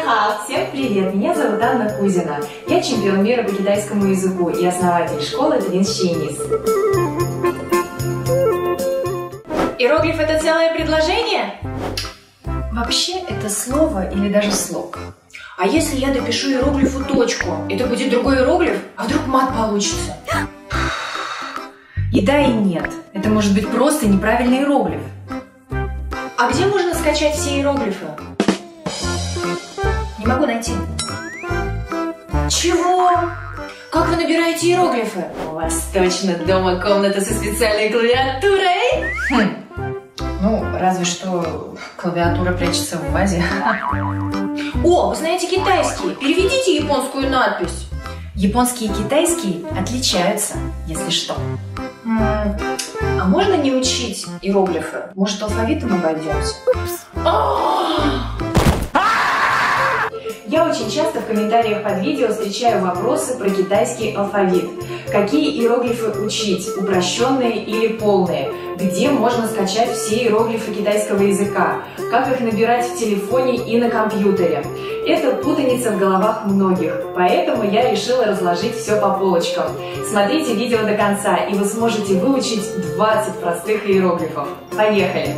Даха! Всем привет! Меня зовут Анна Кузина. Я чемпион мира по китайскому языку и основатель школы Twins Chinese. Иероглиф — это целое предложение? Вообще, это слово или даже слог. А если я допишу иероглифу точку, это будет другой иероглиф? А вдруг мат получится? И да, и нет. Это может быть просто неправильный иероглиф. А где можно скачать все иероглифы? Не могу найти. Чего? Как вы набираете иероглифы? У вас точно дома комната со специальной клавиатурой? Ну, разве что клавиатура прячется в вазе. О, вы знаете китайский? Переведите японскую надпись. Японский и китайский отличаются, если что. А можно не учить иероглифы? Может, алфавитом обойдемся? Я очень часто в комментариях под видео встречаю вопросы про китайский алфавит. Какие иероглифы учить, упрощенные или полные? Где можно скачать все иероглифы китайского языка? Как их набирать в телефоне и на компьютере? Это путаница в головах многих, поэтому я решила разложить все по полочкам. Смотрите видео до конца, и вы сможете выучить 20 простых иероглифов. Поехали!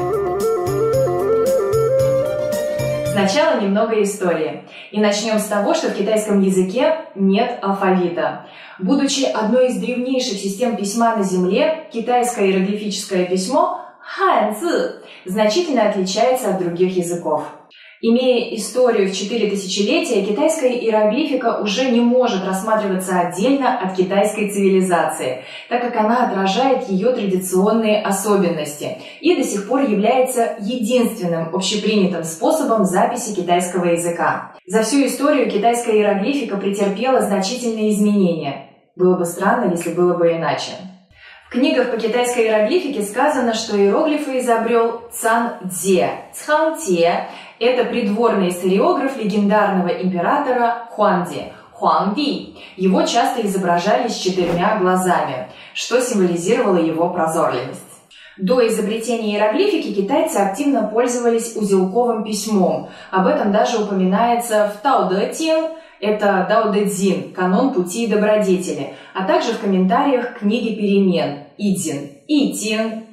Сначала немного истории. И начнем с того, что в китайском языке нет алфавита. Будучи одной из древнейших систем письма на Земле, китайское иероглифическое письмо ханьцзи значительно отличается от других языков. Имея историю в 4 тысячелетия, китайская иероглифика уже не может рассматриваться отдельно от китайской цивилизации, так как она отражает ее традиционные особенности и до сих пор является единственным общепринятым способом записи китайского языка. За всю историю китайская иероглифика претерпела значительные изменения. Было бы странно, если было бы иначе. В книгах по китайской иероглифике сказано, что иероглифы изобрел Цан Цзе. Цан Цзе – это придворный историограф легендарного императора Хуанди. Хуанди. Его часто изображали с 4 глазами, что символизировало его прозорливость. До изобретения иероглифики китайцы активно пользовались узелковым письмом. Об этом даже упоминается в Тао Дэ Тин, это Дао Дэ Цзин, канон пути и добродетели, а также в комментариях книги перемен Идзин, Итин.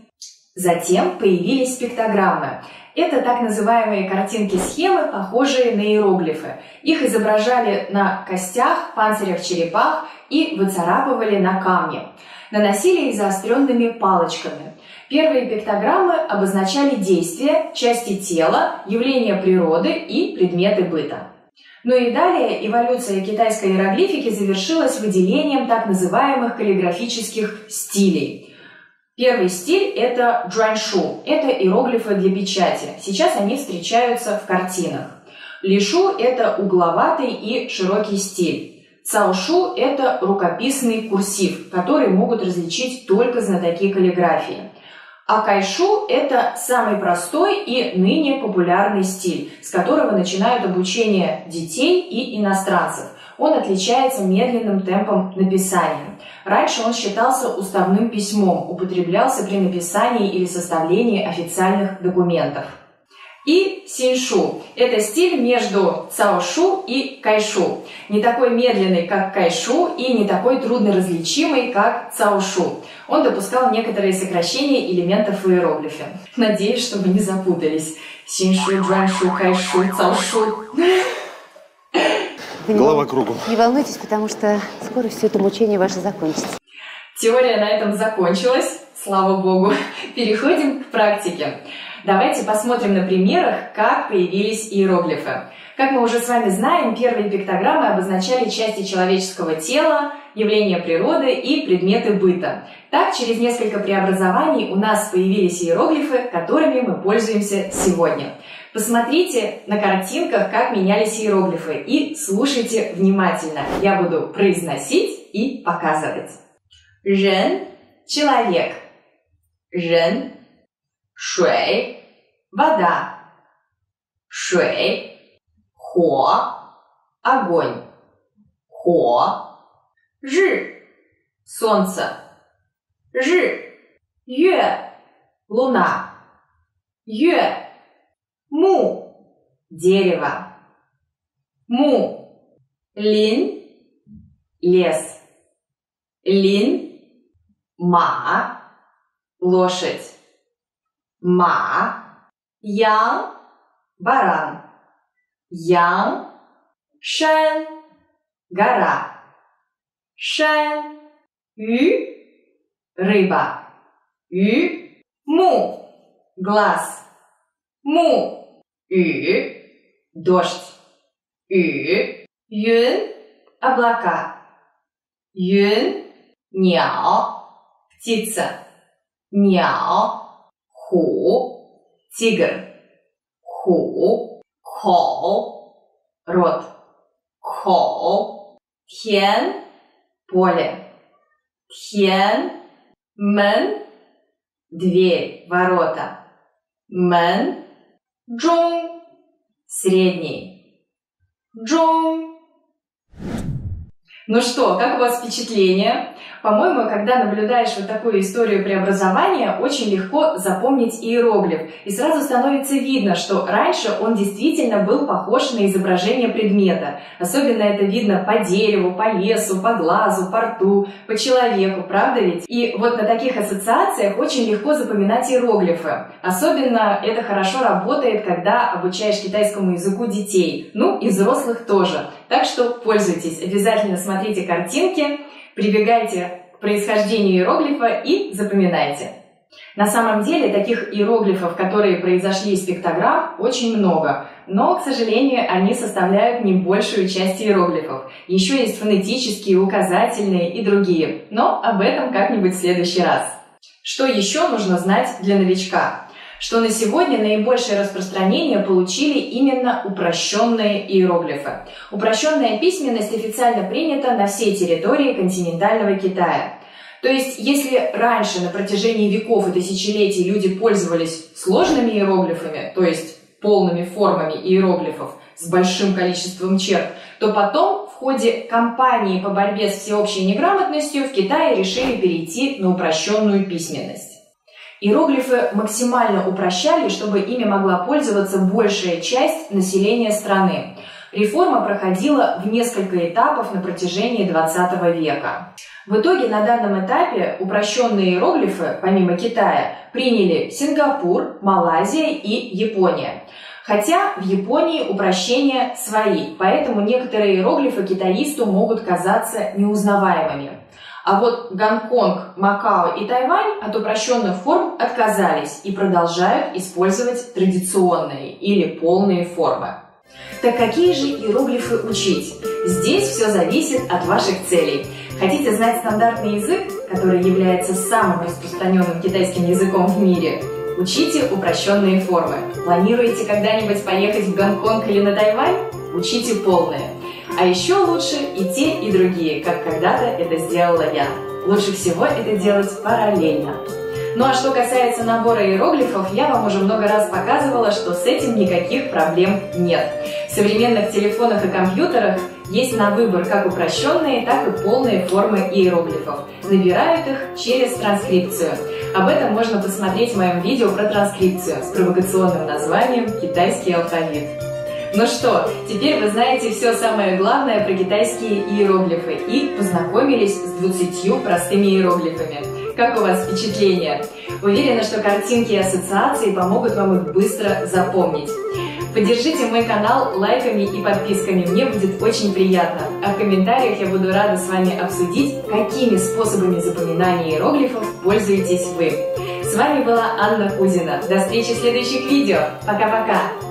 Затем появились пиктограммы. Это так называемые картинки-схемы, похожие на иероглифы. Их изображали на костях, панцирях черепах и выцарапывали на камне. Наносили их заостренными палочками. Первые пиктограммы обозначали действия, части тела, явления природы и предметы быта. Ну и далее эволюция китайской иероглифики завершилась выделением так называемых каллиграфических стилей. Первый стиль – это джуаньшу, это иероглифы для печати. Сейчас они встречаются в картинах. Лишу – это угловатый и широкий стиль. Цаошу – это рукописный курсив, который могут различить только знатоки каллиграфии. А кайшу – это самый простой и ныне популярный стиль, с которого начинают обучение детей и иностранцев. Он отличается медленным темпом написания. Раньше он считался уставным письмом, употреблялся при написании или составлении официальных документов. И синьшу – это стиль между цаошу и кайшу. Не такой медленный, как кайшу, и не такой трудноразличимый, как цаошу. Он допускал некоторые сокращения элементов в иероглифе. Надеюсь, чтобы не запутались. Синьшу, джуаньшу, кайшу, цаошу. Голова кругом. Не волнуйтесь, потому что скоро все это мучение ваше закончится. Теория на этом закончилась, слава богу. Переходим к практике. Давайте посмотрим на примерах, как появились иероглифы. Как мы уже с вами знаем, первые пиктограммы обозначали части человеческого тела, явления природы и предметы быта. Так, через несколько преобразований у нас появились иероглифы, которыми мы пользуемся сегодня. Посмотрите на картинках, как менялись иероглифы, и слушайте внимательно. Я буду произносить и показывать. Рен – человек. Рен – шуй – вода. Шуй – хо – огонь. Хо – ры – солнце. Ры – юэ – луна. Юэ – му – дерево. му. Лин – лес. Лин – ма – лошадь. Ма. Ян – баран. Ян – шэн – гора. Шэн. Ю – рыба. Ю. Му – глаз. Му. Ю – дождь. Ю. Юн – облака. Юн – няо – птица. Няо. Ху – тигр. Ху. Коу – рот. Коу. Тьен – поле. Тьен. Мэн – дверь, ворота. Мэн. Джун – средний. Джун. Ну что, как у вас впечатление? По-моему, когда наблюдаешь вот такую историю преобразования, очень легко запомнить иероглиф. И сразу становится видно, что раньше он действительно был похож на изображение предмета. Особенно это видно по дереву, по лесу, по глазу, по рту, по человеку, правда ведь? И вот на таких ассоциациях очень легко запоминать иероглифы. Особенно это хорошо работает, когда обучаешь китайскому языку детей, ну и взрослых тоже. Так что пользуйтесь, обязательно смотрите картинки, прибегайте к происхождению иероглифа и запоминайте. На самом деле таких иероглифов, которые произошли из пиктограмм, очень много, но, к сожалению, они составляют не большую часть иероглифов. Еще есть фонетические, указательные и другие, но об этом как-нибудь в следующий раз. Что еще нужно знать для новичка? Что на сегодня наибольшее распространение получили именно упрощенные иероглифы. Упрощенная письменность официально принята на всей территории континентального Китая. То есть, если раньше на протяжении веков и тысячелетий люди пользовались сложными иероглифами, то есть полными формами иероглифов с большим количеством черт, то потом в ходе кампании по борьбе с всеобщей неграмотностью в Китае решили перейти на упрощенную письменность. Иероглифы максимально упрощали, чтобы ими могла пользоваться большая часть населения страны. Реформа проходила в несколько этапов на протяжении 20 века. В итоге на данном этапе упрощенные иероглифы, помимо Китая, приняли Сингапур, Малайзия и Япония. Хотя в Японии упрощения свои, поэтому некоторые иероглифы китаисту могут казаться неузнаваемыми. А вот Гонконг, Макао и Тайвань от упрощенных форм отказались и продолжают использовать традиционные или полные формы. Так какие же иероглифы учить? Здесь все зависит от ваших целей. Хотите знать стандартный язык, который является самым распространенным китайским языком в мире? Учите упрощенные формы. Планируете когда-нибудь поехать в Гонконг или на Тайвань? Учите полные. А еще лучше и те, и другие, как когда-то это сделала я. Лучше всего это делать параллельно. Ну а что касается набора иероглифов, я вам уже много раз показывала, что с этим никаких проблем нет. В современных телефонах и компьютерах есть на выбор как упрощенные, так и полные формы иероглифов. Набирают их через транскрипцию. Об этом можно посмотреть в моем видео про транскрипцию с провокационным названием «Китайский алфавит». Ну что, теперь вы знаете все самое главное про китайские иероглифы и познакомились с 20 простыми иероглифами. Как у вас впечатление? Уверена, что картинки и ассоциации помогут вам их быстро запомнить. Поддержите мой канал лайками и подписками, мне будет очень приятно. А в комментариях я буду рада с вами обсудить, какими способами запоминания иероглифов пользуетесь вы. С вами была Анна Кузина. До встречи в следующих видео. Пока-пока!